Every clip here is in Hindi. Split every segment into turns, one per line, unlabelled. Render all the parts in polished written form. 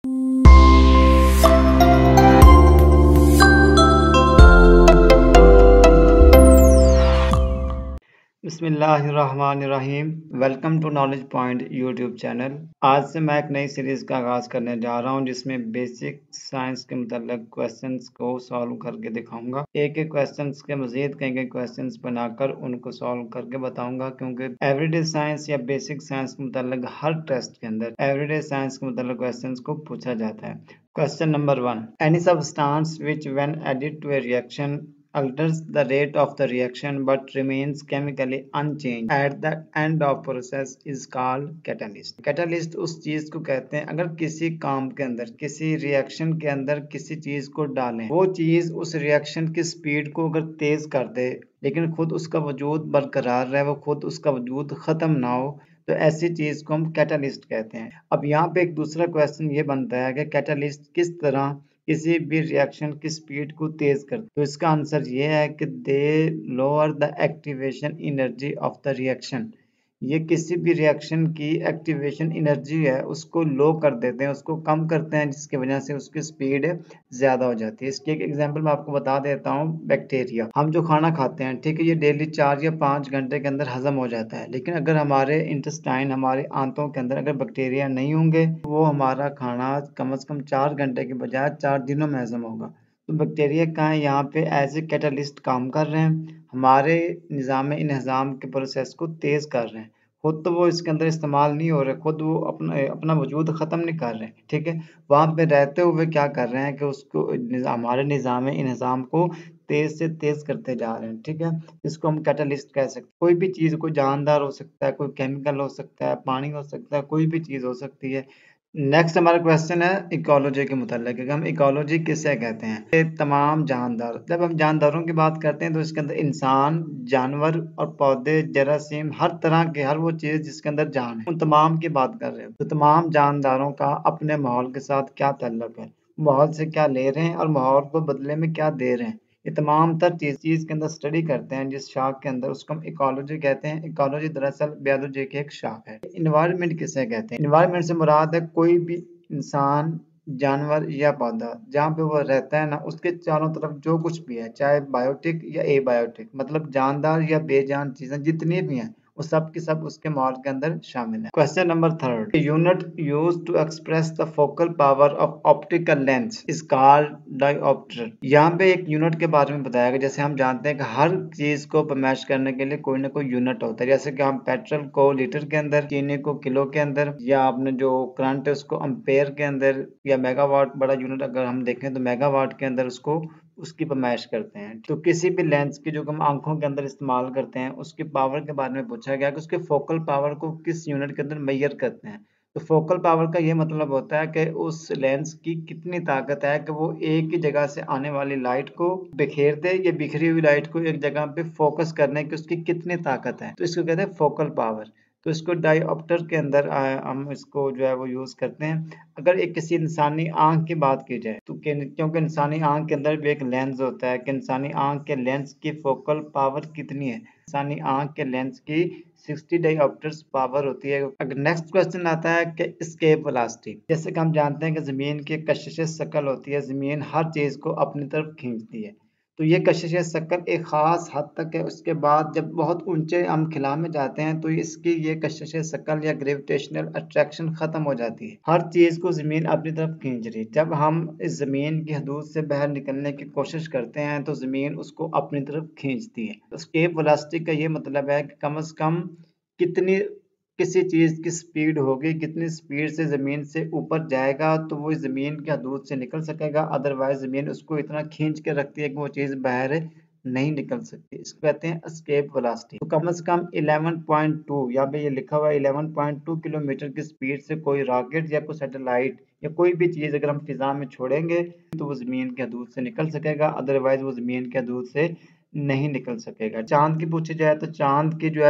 बिस्मिल्लाहिर्रहमानिर्रहीम। Welcome to knowledge point YouTube channel. आज से मैं एक नई सीरीज़ का आगाज़ करने जा रहा हूं जिसमें बेसिक साइंस के मतलब क्वेश्चंस को सॉल्व करके दिखाऊंगा। एक एक क्वेश्चंस के मज़ीद कई क्वेश्चंस बनाकर उनको सॉल्व करके बताऊंगा, क्योंकि एवरीडे साइंस या बेसिक साइंस के मतलब हर टेस्ट के अंदर एवरीडे साइंस के मतलब क्वेश्चंस को पूछा जाता है। Question number 1, any substance which when added to a reaction alters the rate of the reaction but remains chemically unchanged at the end of process is called catalyst। catalyst उस चीज को कहते हैं अगर किसी काम के अंदर किसी रिएक्शन के अंदर किसी चीज को डालें, वो चीज उस रिएक्शन की स्पीड को अगर तेज कर दे लेकिन खुद उसका वजूद बरकरार रहे, वो खुद उसका वजूद खत्म ना हो, तो ऐसी चीज को हम कैटलिस्ट कहते हैं। अब यहाँ पे एक दूसरा क्वेश्चन ये बनता है कि कैटलिस्ट किस तरह किसी भी रिएक्शन की स्पीड को तेज करते, तो इसका आंसर ये है कि they lower the activation energy of the reaction. ये किसी भी रिएक्शन की एक्टिवेशन एनर्जी है उसको लो कर देते हैं, उसको कम करते हैं, जिसकी वजह से उसकी स्पीड ज्यादा हो जाती है। इसकी एक एग्जांपल मैं आपको बता देता हूँ। बैक्टीरिया, हम जो खाना खाते हैं, ठीक है, ये डेली 4 या 5 घंटे के अंदर हजम हो जाता है, लेकिन अगर हमारे इंटेस्टाइन हमारे आंतों के अंदर अगर बैक्टीरिया नहीं होंगे, वो हमारा खाना कम से कम 4 घंटे के बजाय 4 दिनों में हजम होगा। तो बैक्टीरिया का है यहाँ पे एज ए कैटलिस्ट काम कर रहे हैं, हमारे निज़ाम इंहज़ाम के प्रोसेस को तेज़ कर रहे हैं। खुद तो वो इसके अंदर इस्तेमाल नहीं हो रहे, खुद वो अपना वजूद ख़त्म नहीं कर रहे हैं, ठीक है। वहाँ पे रहते हुए क्या कर रहे हैं कि उसको हमारे निज़ाम इंहज़ाम को तेज़ से तेज़ करते जा रहे हैं, ठीक है। इसको हम कैटलिस्ट कह सकते हैं। कोई भी चीज़, कोई जानदार हो सकता है, कोई केमिकल हो सकता है, पानी हो सकता है, कोई भी चीज़ हो सकती है। नेक्स्ट हमारा क्वेश्चन है इकोलॉजी के मुताल्लिक कि हम इकोलॉजी किसे कहते हैं। ये तमाम जानदार, जब हम जानदारों की बात करते हैं तो इसके अंदर इंसान, जानवर और पौधे, जरासीम, हर तरह के हर वो चीज़ जिसके अंदर जान है, उन तमाम की बात कर रहे हैं। तो तमाम जानदारों का अपने माहौल के साथ क्या ताल्लुक है, माहौल से क्या ले रहे हैं और माहौल को बदले में क्या दे रहे हैं, ये तमाम तर चीज के अंदर स्टडी करते हैं जिस शाख के अंदर, उसको हम इकोलॉजी कहते हैं। इकोलॉजी दरअसल बायोलॉजी की एक शाख है। इन्वायरमेंट किसे कहते हैं? इन्वायरमेंट से मुराद है कोई भी इंसान, जानवर या पौधा जहाँ पे वो रहता है ना, उसके चारों तरफ जो कुछ भी है, चाहे बायोटिक या एबायोटिक, मतलब जानदार या बेजान चीजें जितनी भी हैं, वो सब की सब उसके माहौल के अंदर शामिल है। Question number 3, unit used to express the focal power of optical lens is called dioptre. यहाँ पे एक यूनिट के बारे में बताया गया। जैसे हम जानते हैं कि हर चीज को मैच करने के लिए कोई ना कोई यूनिट होता है, जैसे कि हम पेट्रोल को लीटर के अंदर, चीनी को किलो के अंदर, या आपने जो करंट है उसको अम्पेयर के अंदर, या मेगावाट, बड़ा यूनिट अगर हम देखें तो मेगावाट के अंदर उसको उसकी पैमाइश करते हैं। तो किसी भी लेंस की जो हम आंखों के अंदर इस्तेमाल करते हैं, उसकी पावर के बारे में पूछा गया कि उसके फोकल पावर को किस यूनिट के अंदर मेजर करते हैं। तो फोकल पावर का ये मतलब होता है कि उस लेंस की कितनी ताकत है कि वो एक ही जगह से आने वाली लाइट को बिखेर दे, या बिखरी हुई लाइट को एक जगह पे फोकस करने की उसकी कितनी ताकत है, तो इसको कहते हैं फोकल पावर। तो इसको डायोप्टर के अंदर हम इसको जो है वो यूज करते हैं। अगर एक किसी इंसानी आंख की बात की जाए तो क्योंकि इंसानी आंख के अंदर भी एक लेंस होता है कि इंसानी आंख के लेंस की फोकल पावर कितनी है। इंसानी आंख के लेंस की 60 डायोप्टर्स पावर होती है। अगर नेक्स्ट क्वेश्चन आता है कि एस्केप वेलोसिटी, जैसे कि हम जानते हैं कि जमीन की कशिश शकल होती है, जमीन हर चीज को अपनी तरफ खींचती है, तो ये कशिश शकल एक खास हद तक है। उसके बाद जब बहुत ऊंचे हम खिला में जाते हैं तो इसकी ये कशिश शकल या ग्रेविटेशनल अट्रैक्शन खत्म हो जाती है, हर चीज को जमीन अपनी तरफ खींच रही है। जब हम इस जमीन की हदूद से बाहर निकलने की कोशिश करते हैं तो जमीन उसको अपनी तरफ खींचती है। एस्केप वेलोसिटी का ये मतलब है कि कम से कम कितनी किसी चीज की स्पीड होगी, कितनी स्पीड से जमीन से ऊपर जाएगा तो वो जमीन की हदूद से निकल सकेगा, अदरवाइज जमीन उसको इतना खींच के रखती है कि वो चीज बाहर नहीं निकल सकती। इसको कहते हैं एस्केप वेलोसिटी। तो कम से कम 11.2, यहाँ पे ये लिखा हुआ है 11.2 किलोमीटर की स्पीड से कोई रॉकेट या कोई सैटेलाइट या कोई भी चीज अगर हम फिजा में छोड़ेंगे तो वो जमीन के हदूद से निकल सकेगा, अदरवाइज वो जमीन के हदूद से नहीं निकल सकेगा। चांद की पूछी जाए तो चांद की जो है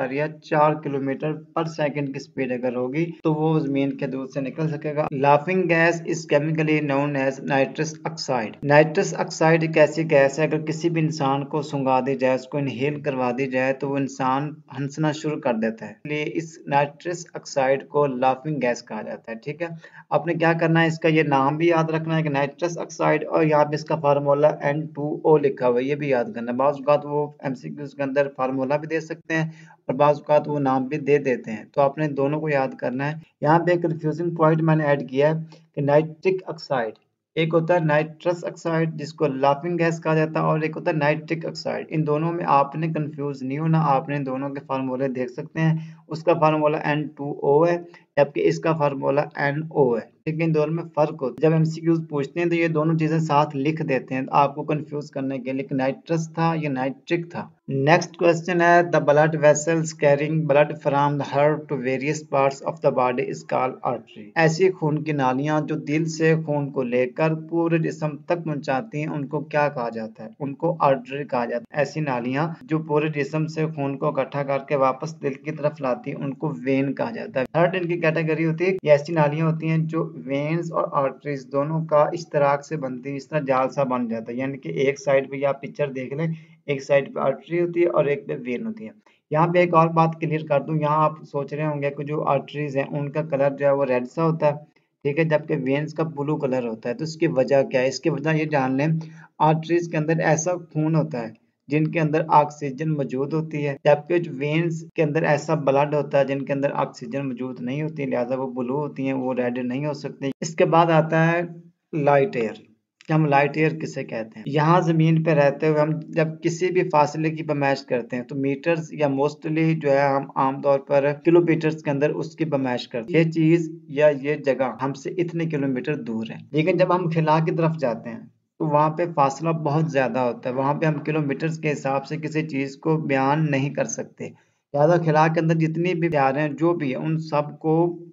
2.4 किलोमीटर पर सेकंड की स्पीड अगर होगी तो वो जमीन के दूर से निकल सकेगा। Laughing gas is chemically known as nitrous oxide. Nitrous oxide एक ऐसी गैस है, अगर किसी भी इंसान को सूंघा दी जाए, उसको इनहेल करवा दी जाए तो वो इंसान हंसना शुरू कर देता है, इसलिए इस नाइट्रस ऑक्साइड को लाफिंग गैस कहा जाता है। ठीक है, आपने क्या करना है, इसका ये नाम भी याद रखना है कि नाइट्रस ऑक्साइड, और यहाँ पे इसका फार्मूला N2O लिखा हुआ है, ये भी याद करना है। बाज़ औक़ात वो एमसीक्यूज़ के अंदर फार्मूला भी दे सकते हैं और बाज़ औक़ात वो नाम भी दे देते हैं, तो आपने दोनों को याद करना है। यहाँ पे एक कंफ्यूजिंग पॉइंट मैंने ऐड किया है कि नाइट्रिक ऑक्साइड, एक होता है नाइट्रस ऑक्साइड जिसको लाफिंग गैस कहा जाता है, और एक होता है नाइट्रिक ऑक्साइड। इन दोनों में आपने कंफ्यूज नहीं होना, आपने इन दोनों के फार्मूले देख सकते हैं। उसका फार्मूला N2O है जबकि इसका फार्मूला NO है। ठीक है, इन दोनों में फर्क होता है। जब एमसीक्यूज पूछते हैं तो ये दोनों चीजें साथ लिख देते हैं आपको कंफ्यूज करने के लिए कि नाइट्रस था या नाइट्रिक था। नेक्स्ट क्वेश्चन है, the blood vessels carrying blood from the heart to various parts of the body is called artery. ऐसी खून की नालियां जो दिल से खून को लेकर पूरे जिस्म तक पहुंचाती हैं उनको क्या कहा जाता है? उनको आर्टरी कहा जाता है। ऐसी नालियां जो पूरे जिस्म से खून को इकट्ठा करके वापस दिल की तरफ लाती हैं उनको वेन कहा जाता है। थर्ड इनकी कैटेगरी होती है, ये ऐसी नालियां होती हैं जो वेन्स और आर्टरीज दोनों का इश्तराक से बनती है, इस तरह जाल सा बन जाता है, यानी कि एक साइड पे आप पिक्चर देख लें, एक साइड पे आर्टरी होती है और एक पे वेन होती है। यहाँ पे एक और बात क्लियर कर दूं, यहाँ आप सोच रहे होंगे कि जो आर्टरीज हैं उनका कलर जो है वो रेड सा होता है, ठीक है, जबकि वेन्स का ब्लू कलर होता है। तो इसकी वजह क्या है? इसकी वजह ये जान लें, आर्टरीज के अंदर ऐसा खून होता है जिनके अंदर ऑक्सीजन मौजूद होती है, जबकि जो वेन्स के अंदर ऐसा ब्लड होता है जिनके अंदर ऑक्सीजन मौजूद नहीं होती, लिहाजा वो ब्लू होती हैं, वो रेड नहीं हो सकती। इसके बाद आता है लाइट एयर, कि हम लाइट ईयर किसे कहते हैं। यहाँ जमीन पे रहते हुए हम जब किसी भी फासले की पैमाइश करते हैं तो मीटर्स या मोस्टली जो है हम आमतौर पर किलोमीटर्स के अंदर उसकी पैमाइश करते हैं। ये चीज या ये जगह हमसे इतने किलोमीटर दूर है, लेकिन जब हम खिला की तरफ जाते हैं तो वहां पे फासला बहुत ज्यादा होता है, वहां पे हम किलोमीटर्स के हिसाब से किसी चीज को बयान नहीं कर सकते। लिहाजा खिला के अंदर जितनी भी प्यार हैं जो भी है उन सबको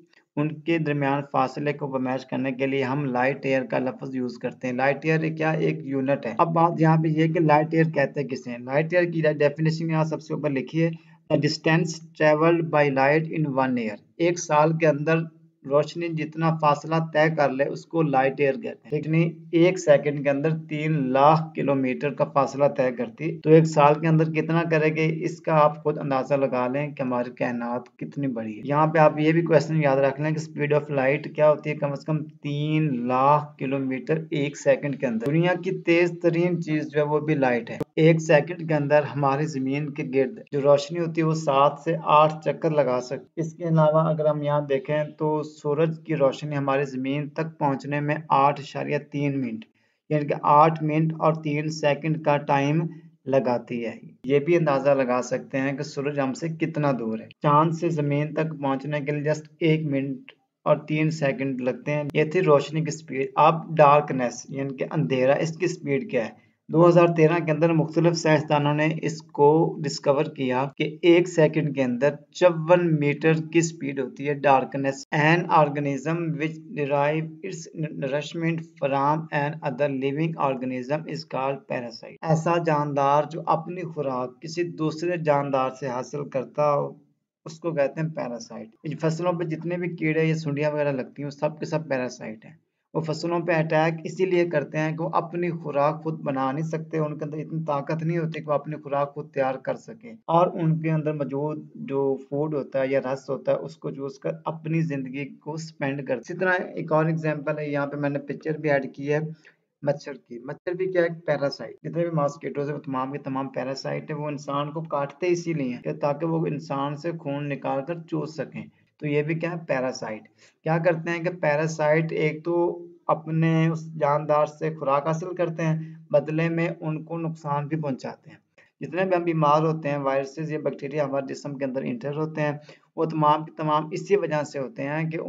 उनके दरमियान फासले को मैच करने के लिए हम लाइट एयर का लफ्ज यूज करते हैं। लाइट एयर क्या एक यूनिट है। अब बात यहाँ पे ये कि लाइट एयर कहते हैं किसे हैं। लाइट एयर की डेफिनेशन यहाँ सबसे ऊपर लिखी है, the distance travelled by light in 1 year. एक साल के अंदर रोशनी जितना फासला तय कर ले उसको लाइट एयर कहते हैं। लेकिन एक सेकंड के अंदर 3 लाख किलोमीटर का फासला तय करती, तो एक साल के अंदर कितना करेगी इसका आप खुद अंदाजा लगा लें कि हमारी कायनात कितनी बड़ी है। यहाँ पे आप ये भी क्वेश्चन याद रख लें कि स्पीड ऑफ लाइट क्या होती है, कम से कम 3 लाख किलोमीटर एक सेकंड के अंदर। दुनिया की तेज तरीन चीज जो है वो भी लाइट है। एक सेकंड के अंदर हमारी जमीन के गिर्द जो रोशनी होती है वो 7 से 8 चक्कर लगा सकती है। इसके अलावा अगर हम यहाँ देखें तो सूरज की रोशनी हमारी जमीन तक पहुंचने में 8.3 मिनट यानी कि 8 मिनट और 3 सेकंड का टाइम लगाती है। ये भी अंदाजा लगा सकते हैं कि सूरज हमसे कितना दूर है। चांद से जमीन तक पहुंचने के लिए जस्ट 1 मिनट और 3 सेकंड लगते हैं। ये थी रोशनी की स्पीड। अब डार्कनेस यानी कि अंधेरा, इसकी स्पीड क्या है? 2013 के अंदर मुख्तलिफ साइंसदानों ने इसको डिस्कवर किया कि एक सेकंड के अंदर 54 मीटर की स्पीड होती है darkness. An organism which derive its nourishment from another living organism is called parasite. ऐसा जानदार जो अपनी खुराक किसी दूसरे जानदार से हासिल करता हो उसको कहते हैं पैरासाइट। फसलों पे जितने भी कीड़े या सुंडियां वगैरह लगती हैं सब के सब पैरासाइट हैं। वो फसलों पे अटैक इसीलिए करते हैं कि वो अपनी खुराक खुद बना नहीं सकते, उनके अंदर इतनी ताकत नहीं होती कि वो अपनी खुराक खुद तैयार कर सके, और उनके अंदर मौजूद जो फूड होता है या रस होता है उसको यूज कर अपनी जिंदगी को स्पेंड कर। इसी तरह एक और एग्जांपल है, यहाँ पे मैंने पिक्चर भी ऐड की है मच्छर की। मच्छर भी क्या है? पैरासाइट। जितने भी मॉस्किटोज है वो तमाम के तमाम पैरासाइट है। वो इंसान को काटते इसीलिए हैं कि ताकि वो इंसान से खून निकाल कर चूस सकें। तो ये भी क्या है? पैरासाइट। क्या करते हैं कि पैरासाइट एक तो अपने उस जानदार से खुराक हासिल करते हैं, बदले में उनको नुकसान भी पहुंचाते हैं। जितने भी हम बीमार होते हैं, वायरसेस या बैक्टीरिया हमारे जिस्म के अंदर इंटर होते हैं, वो तमाम के तमाम इसी वजह से होते हैं कि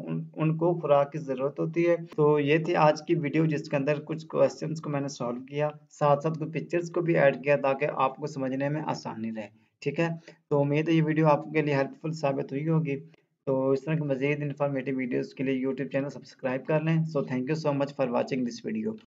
उनको खुराक की ज़रूरत होती है। तो ये थी आज की वीडियो जिसके अंदर कुछ क्वेश्चंस को मैंने सॉल्व किया, साथ साथ कुछ पिक्चर्स को भी ऐड किया ताकि आपको समझने में आसानी रहे। ठीक है, तो उम्मीद है ये वीडियो आपके लिए हेल्पफुल साबित हुई होगी। तो इस तरह की मज़ीद इन्फॉर्मेटिव वीडियोज़ के लिए यूट्यूब चैनल सब्सक्राइब कर लें। So thank you so much for watching this video.